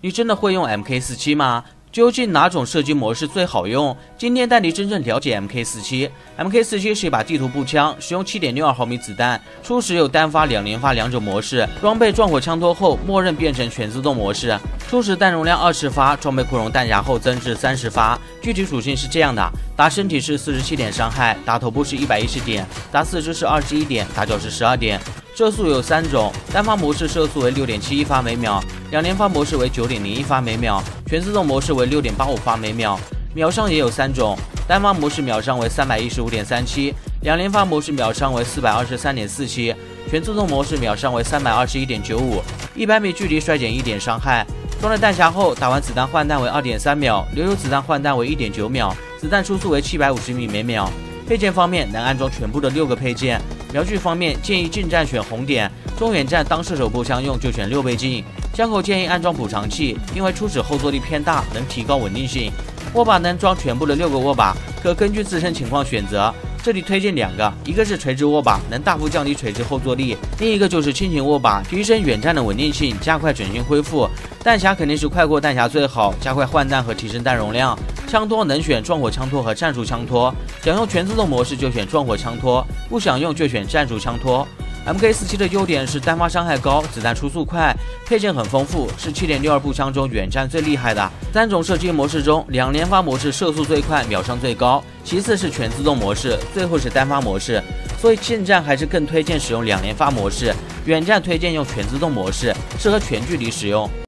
你真的会用 MK47 吗？究竟哪种射击模式最好用？今天带你真正了解 MK47。MK47 是一把地图步枪，使用 7.62 毫米子弹，初始有单发、两连发两种模式，装备撞火枪托后，默认变成全自动模式。初始弹容量20发，装备扩容弹匣后增至30发。具体属性是这样的：打身体是47点伤害，打头部是110点，打四肢是21点，打脚是12点。射速有3种，单发模式射速为6.71发每秒，两连发模式为9.01发每秒，全自动模式为6.85发每秒。秒伤也有3种，单发模式秒伤为315.37，两连发模式秒伤为423.47，全自动模式秒伤为321.95。100米距离衰减1点伤害。装了弹匣后，打完子弹换弹为2.3秒，留有子弹换弹为1.9秒，子弹出速为750米每秒。配件方面能安装全部的6个配件。瞄具方面建议近战选红点，中远战当射手步枪用就选6倍镜。枪口建议安装补偿器，因为初始后坐力偏大，能提高稳定性。握把能装全部的6个握把，可根据自身情况选择。这里推荐2个，一个是垂直握把，能大幅降低垂直后坐力；另一个就是轻型握把，提升远战的稳定性，加快整性恢复。弹匣肯定是快过弹匣最好，加快换弹和提升弹容量。枪托能选撞火枪托和战术枪托，想用全自动模式就选撞火枪托，不想用就选战术枪托。MK47 的优点是单发伤害高，子弹出速快，配件很丰富，是7.62步枪中远战最厉害的。3种射击模式中，两连发模式射速最快，秒伤最高，其次是全自动模式，最后是单发模式。所以近战还是更推荐使用两连发模式，远战推荐用全自动模式，适合全距离使用。